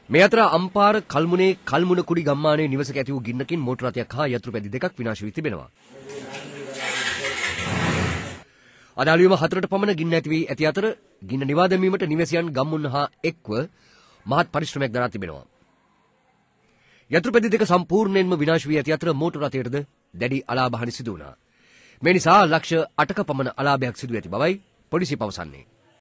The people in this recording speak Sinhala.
මේ අතර අම්පාර කල්මුනේ කල්මුණ කුඩි ගම්මානයේ නිවසක ඇති වූ ගින්නකින් මෝටර රථයක් හා යතුරුපැදි දෙකක් විනාශ වී තිබෙනවා. අදාළවීම 4ට පමණ ගින්න ඇති වී ඇති අතර ගින්න නිවා දැමීමට නිවැසියන් ගම්මුන් හා එක්ව මහත් පරිශ්‍රමයක් දරා තිබෙනවා. යතුරුපැදි දෙක සම්පූර්ණයෙන්ම විනාශ වී ඇති අතර මෝටර රථයටද දැඩි අලාභ හානි සිදු වුණා. මේ නිසා ලක්ෂ 8ක පමණ අලාභයක් සිදු ඇති බවයි පොලිසිය පවසන්නේ.